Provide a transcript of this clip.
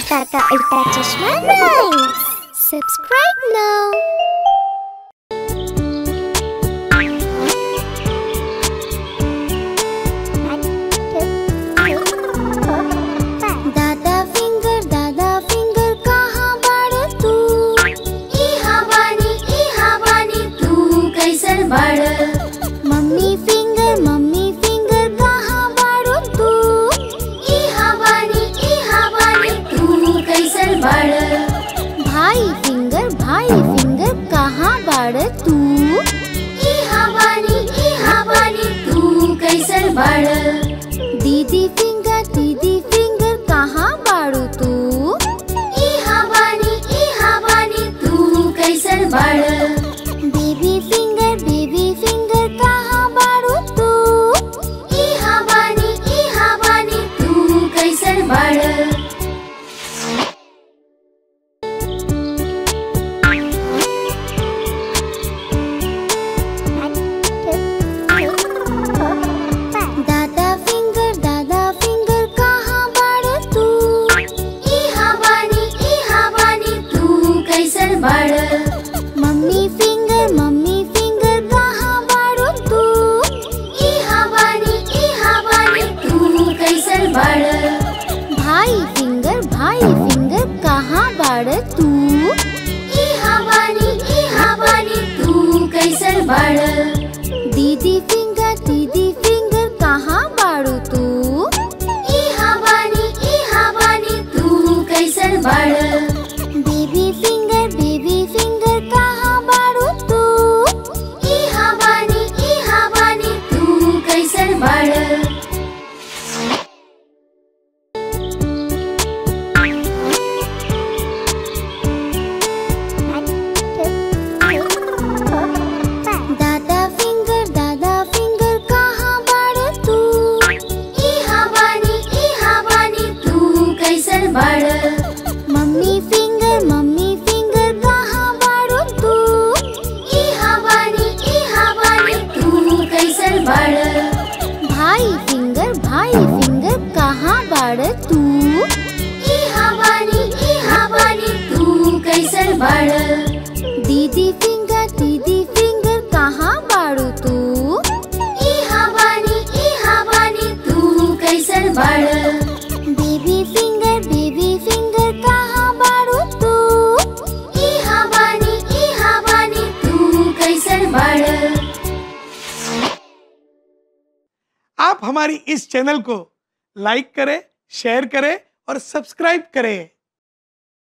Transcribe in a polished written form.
उल्टा का उल्टा चश्मा राइम्स। सब्सक्राइब नाउ। दादा फिंगर कहाँ बाड़ तू? इहा बानी तू कैसन बाड़? मम्मी फिंगर कहाँ बाड़ तू? इहा बानी तू कैसन बाड़? भाई फिंगर कहाँ बाड़ तू? इहा बानी तू कैसन बाड़? दीदी फिंगर कहाँ बाड़ू तू? इहा बानी तू कैसन बाड़? बेबी फिंगर कहाँ बाड़ू तू? इहा बानी तू कैसन बाड़? दादा फिंगर कहाँ बाड़ तू? इहा बानी तू कैसन बाड़? मम्मी फिंगर कहाँ बाड़ू तू? इहा बानी तू कैसन बाड़? भाई फिंगर कहाँ बाड़ तू? इहा बानी तू कैसन बाड़? दीदी फिंगर कहाँ बाड़ू तू? इहा बानी तू कैसन बाड़? बेबी फिंगर कहाँ बाड़ू तू? इहा बानी तू कैसन बाड़? दादा फिंगर कहाँ बाड़ तू? इहा बानी तू कैसन बाड़? मम्मी फिंगर कहाँ बाड़ू तू? इहा बानी तू कैसन बाड़? भाई फिंगर कहाँ बाड़ तू? इहा बानी तू कैसन बाड़? दीदी फिंगर कहाँ बाड़ू तू? इहा बानी तू कैसन बाड़? बेबी फिंगर कहाँ बाड़ू तू? इहा बानी तू कैसन बाड़? आप हमारी इस चैनल को लाइक करें, शेयर करें और सब्सक्राइब करें।